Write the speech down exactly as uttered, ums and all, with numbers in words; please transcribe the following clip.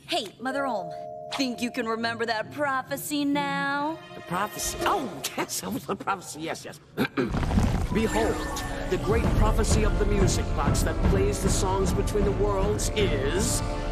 Hey, Mother Olm, think you can remember that prophecy now? The prophecy? Oh, yes, that was the prophecy, yes, yes. Behold, the great prophecy of the music box that plays the songs between the worlds is...